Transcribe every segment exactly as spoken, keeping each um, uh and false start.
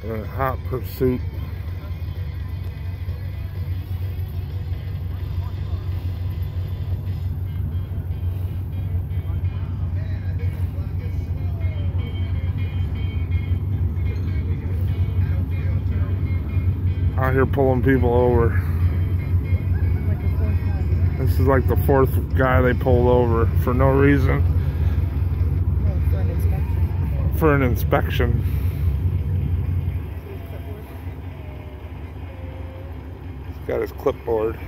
Uh, hot pursuit. Out here pulling people over. This is like the fourth guy they pulled over for no reason. Oh, for an inspection. For an inspection. He's got his clipboard.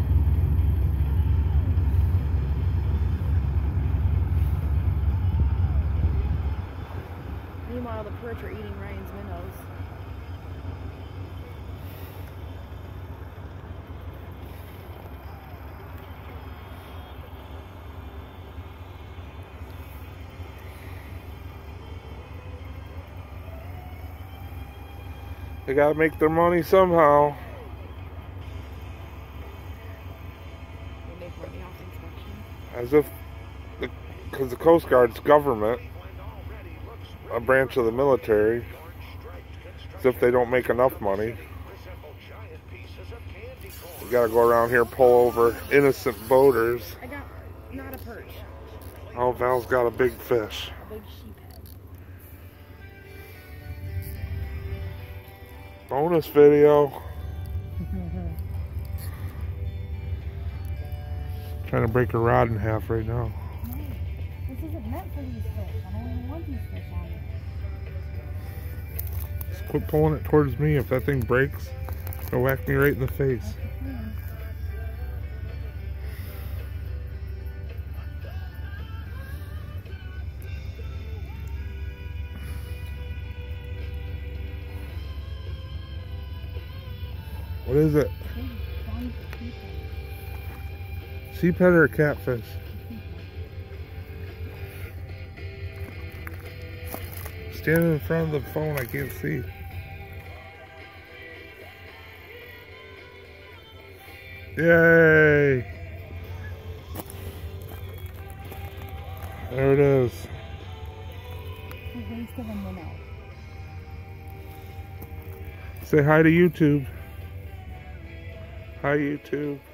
Meanwhile, the perch are eating Ryan's minnows. They gotta make their money somehow. They make money off inspection. As if, because the, the Coast Guard's government, a branch of the military, as if they don't make enough money. We gotta go around here, pull over innocent boaters. I got not a perch. Oh, Val's got a big fish. A big sheephead. Bonus video. Trying to break a rod in half right now. No, this isn't meant for these fish. I don't even want these fish on it. Just quit pulling it towards me. If that thing breaks, it'll whack me right in the face. What is it? Sheephead or a catfish? Standing in front of the phone, I can't see. Yay! There it is. The waste of a minnow. Say hi to YouTube. Hi YouTube.